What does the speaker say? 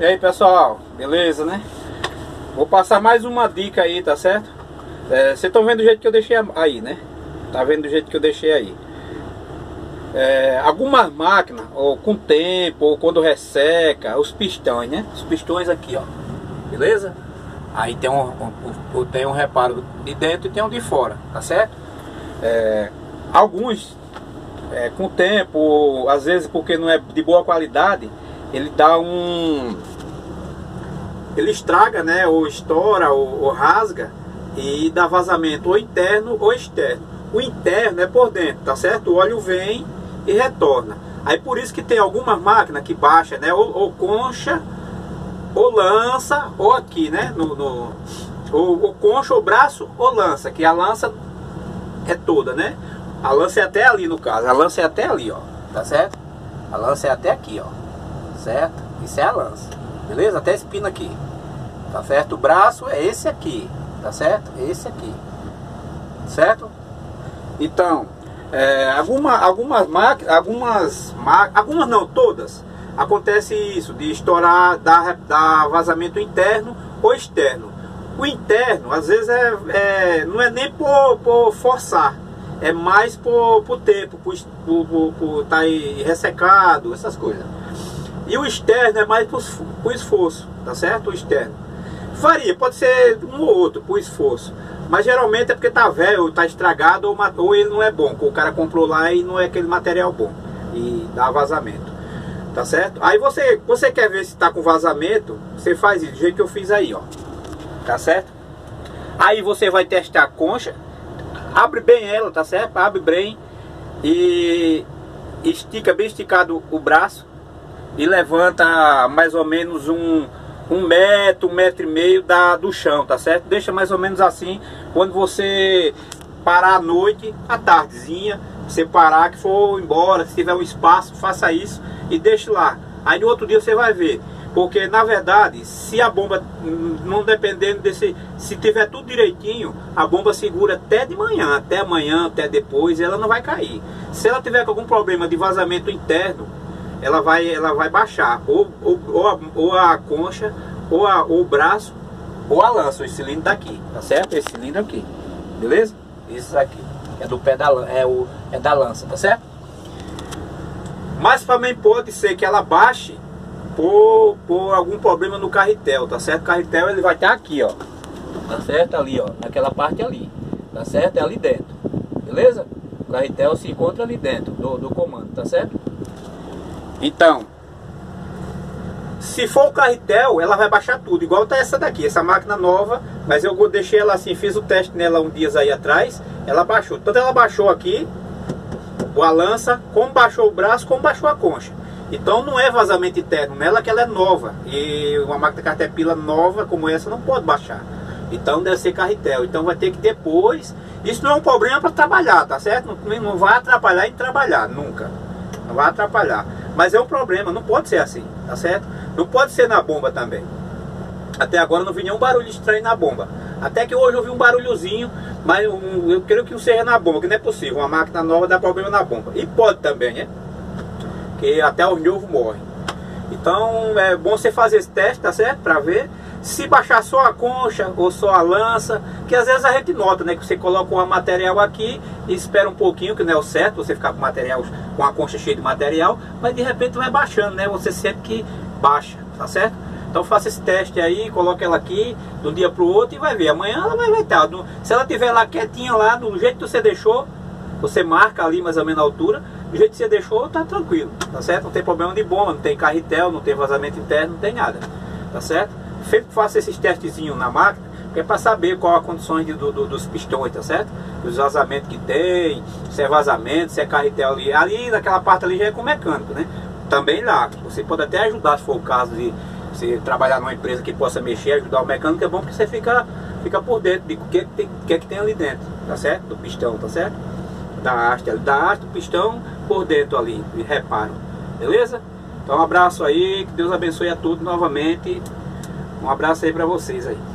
E aí pessoal, beleza, né? Vou passar mais uma dica aí, tá certo? Vocês estão vendo do jeito que eu deixei aí, né? Tá vendo do jeito que eu deixei aí. Algumas máquinas, ou com tempo, ou quando resseca, os pistões, né? Os pistões aqui, ó. Beleza? Aí tem um reparo de dentro e tem um de fora, tá certo? Alguns, com tempo, às vezes porque não é de boa qualidade, ele dá ele estraga, né? Ou estoura, ou rasga e dá vazamento ou interno ou externo. O interno é por dentro, tá certo? O óleo vem e retorna. Aí por isso que tem algumas máquinas que baixa, né? Ou concha, ou lança, ou aqui, né? Ou concha, ou braço, ou lança. Que a lança é toda, né? A lança é até ali no caso. A lança é até ali, ó. Tá certo? A lança é até aqui, ó. Certo? Isso é a lança. Beleza? Até esse pino aqui. Tá certo? O braço é esse aqui. Tá certo? Esse aqui. Certo? Então, algumas máquinas, algumas não, todas, acontece isso, de estourar, dar vazamento interno ou externo. O interno, às vezes, não é nem por forçar, é mais por tempo, por estar ressecado, essas coisas. E o externo é mais por esforço, tá certo? O externo. Varia, pode ser um ou outro, por esforço. Mas geralmente é porque tá velho, tá estragado ou ele não é bom. O cara comprou lá e não é aquele material bom. E dá vazamento. Tá certo? Aí você quer ver se tá com vazamento, você faz isso, do jeito que eu fiz aí, ó. Tá certo? Aí você vai testar a concha. Abre bem ela, tá certo? Abre bem. E estica bem esticado o braço. E levanta mais ou menos um metro, 1,5 metro do chão, tá certo? Deixa mais ou menos assim. Quando você parar à noite, à tardezinha, você parar, que for embora, se tiver um espaço, faça isso e deixe lá. Aí no outro dia você vai ver. Porque na verdade, se a bomba, não dependendo se tiver tudo direitinho, a bomba segura até de manhã, até amanhã, até depois, e ela não vai cair. Se ela tiver algum problema de vazamento interno, ela vai baixar, ou a concha, ou o braço, ou a lança. O cilindro daqui, tá certo? Esse cilindro aqui, beleza? Isso aqui, é do pé da lança, tá certo? Mas também pode ser que ela baixe por algum problema no carretel, tá certo? O carretel ele vai estar aqui, ó, tá certo? Ali, ó, naquela parte ali, tá certo? É ali dentro, beleza? O carretel se encontra ali dentro do comando, tá certo? Então, se for o carretel, ela vai baixar tudo, igual tá essa daqui, essa máquina nova, mas eu deixei ela assim, fiz o teste nela uns dias aí atrás, ela baixou, tanto ela baixou aqui, a lança, como baixou o braço, como baixou a concha. Então não é vazamento interno nela, que ela é nova, e uma máquina Caterpillar nova como essa não pode baixar. Então deve ser carretel, então vai ter que depois, isso não é um problema para trabalhar, tá certo? Não vai atrapalhar em trabalhar, nunca, não vai atrapalhar. Mas é um problema, não pode ser assim, tá certo? Não pode ser na bomba também. Até agora não vi nenhum barulho estranho na bomba. Até que hoje eu vi um barulhozinho, mas eu creio que não seja na bomba, que não é possível. Uma máquina nova dá problema na bomba. E pode também, né? Que até os novos morrem. Então é bom você fazer esse teste, tá certo? Pra ver. Se baixar só a concha ou só a lança, que às vezes a gente nota, né? Que você coloca um material aqui e espera um pouquinho, que não é o certo, você ficar com material, com a concha cheia de material, mas de repente vai baixando, né? Você sente que baixa, tá certo? Então faça esse teste aí, coloque ela aqui de um dia pro outro e vai ver. Amanhã ela vai estar. Se ela estiver lá quietinha lá, do jeito que você deixou, você marca ali mais ou menos a altura, do jeito que você deixou, tá tranquilo, tá certo? Não tem problema de bomba, não tem carretel, não tem vazamento interno, não tem nada, tá certo? Sempre faça esses testezinhos na máquina, que é para saber qual a condições dos pistões, tá certo? Os vazamentos que tem, se é vazamento, se é carretel ali. Ali naquela parte ali já é com mecânico, né? Também lá, você pode até ajudar se for o caso de você trabalhar numa empresa que possa mexer, ajudar o mecânico, é bom porque você fica por dentro de o que tem ali dentro, tá certo? Do pistão, tá certo? Da haste, do pistão por dentro ali, e reparo, beleza? Então um abraço aí, que Deus abençoe a todos novamente. Um abraço aí pra vocês aí.